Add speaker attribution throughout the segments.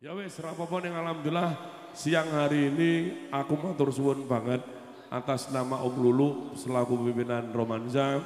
Speaker 1: Ya wes, rapopo ning alhamdulillah siang hari ini aku matur suwun banget atas nama Om Lulu selaku pimpinan Romansa.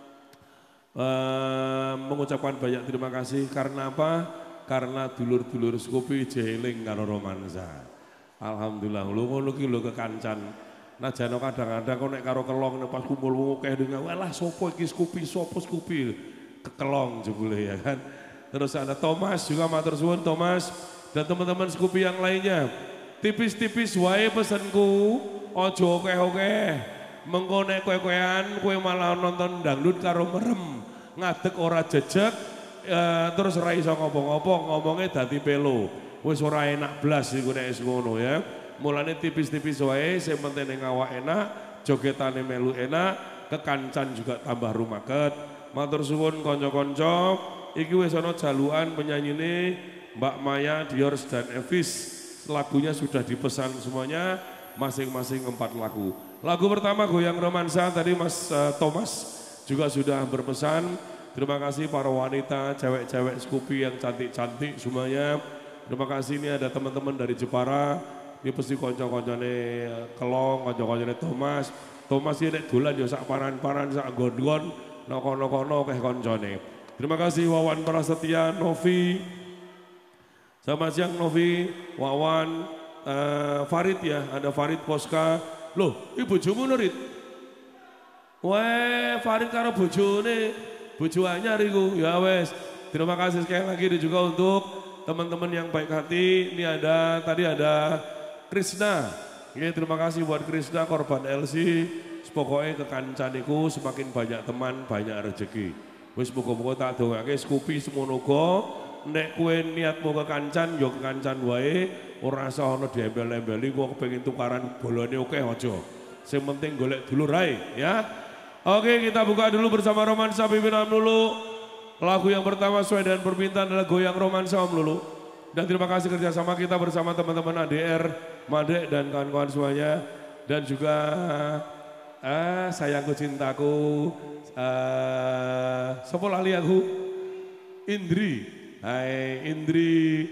Speaker 1: Mengucapkan banyak terima kasih karena apa? Karena dulur-dulur Skopi jeeling karo Romansa. Alhamdulillah lu ngono ki lho kekancan. Najane kadang-kadang kok nek karo kelong nek pas kumpul wong akeh dengan walah sopo iki Skopi, sopo Skopi. Kekelong jebule ya kan. Terus ada Thomas juga matur suwun Thomas dan teman-teman Skopi yang lainnya. Tipis-tipis wae pesenku, ojo okeh-okeh. Mengko nek kowe-kowean kowe malah nonton dangdut karo merem. Ngadeg ora jejeg terus ora iso ngopo-ngopo, ngomongnya dadi pelo. Wis ora enak blas iku nek wis ngono ya. Mulane tipis-tipis wae sing penting ning awak enak, jogetane melu enak, kekancan juga tambah rumaket. Matur suwun kanca-kanca, iki wis ana jalukan penyanyine Mbak Maya, Diors dan Evis. Lagunya sudah dipesan semuanya, masing-masing 4 lagu. Lagu pertama Goyang Romansa tadi Mas Thomas juga sudah berpesan. Terima kasih para wanita, cewek-cewek Skopi yang cantik-cantik semuanya. Terima kasih, ini ada teman-teman dari Jepara. Ini pasti konco-koncone Kelong, konco-koncone Thomas. Thomas ini dolan ya sak paran-paran, sak gon-gon, noko-nokono keh koncone. Terima kasih Wawan Prasetya, Novi. Selamat siang Novi, Wawan, Farid ya, ada Farid Poska. Loh, ini bojomu Nurit? Weh, Farid karo bojone, bojo anyar iku. Ya wes, terima kasih sekali lagi dan juga untuk teman-teman yang baik hati. Ini tadi ada Krisna. Ini terima kasih buat Krisna, korban LC. Pokoknya kekancaniku semakin banyak teman, banyak rezeki. Wis muga-muga tak dongake Skopi semono. Nek kue niatmu kekancan, yo kekancan wae, ora usah ana diembel-embeli, gua kepengin tukaran bolone oke aja. Sing penting golek dulur ae, ya. Oke, kita buka dulu bersama Romansa pimpinan Om Lulu. Lagu yang pertama sesuai dengan permintaan adalah Goyang Romansa Om Lulu. Dan terima kasih kerjasama kita bersama teman-teman ADR, Madek dan kawan-kawan semuanya. Dan juga sayangku cintaku, sapa lali aku? Indri. Hai Indri,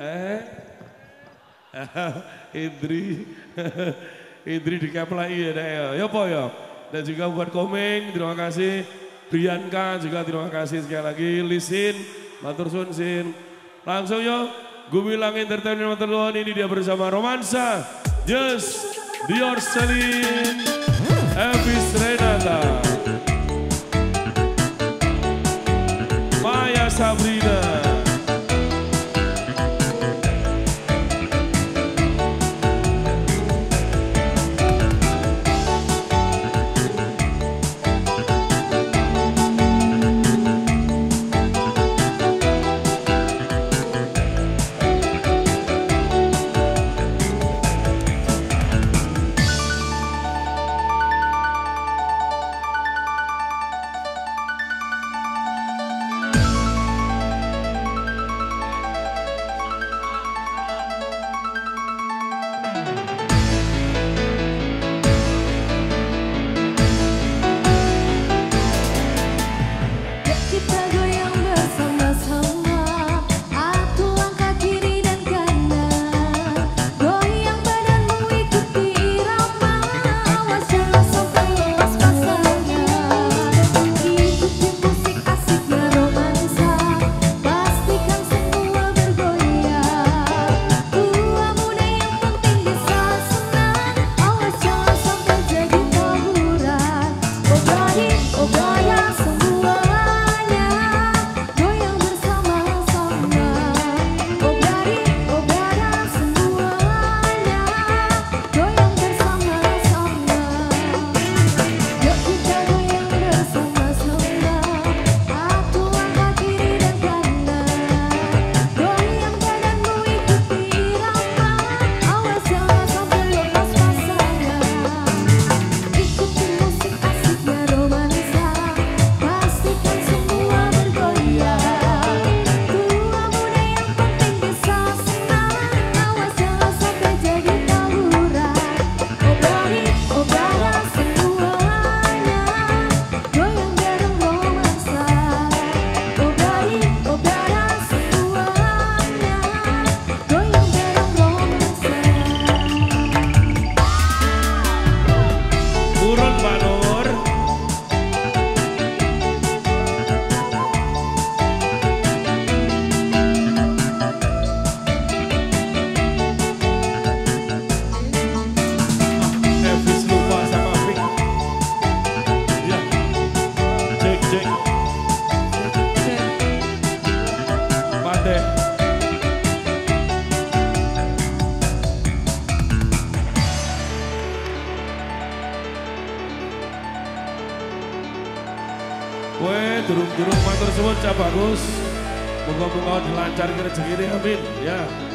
Speaker 1: Indri, Indri di Keplai ya, ya po ya. Dan juga buat Komeng, terima kasih. Brianka juga terima kasih sekali lagi. Lisin, matur suwun Sin. Langsung yo, Gumilang Entertainment Materluan ini dia bersama Romansa, Just, Diors Selin, Evis Renata, Maya Sabrina. durung-durung matur suwun Cak Bagus. Moga-moga dilancarkan rezekine amin ya.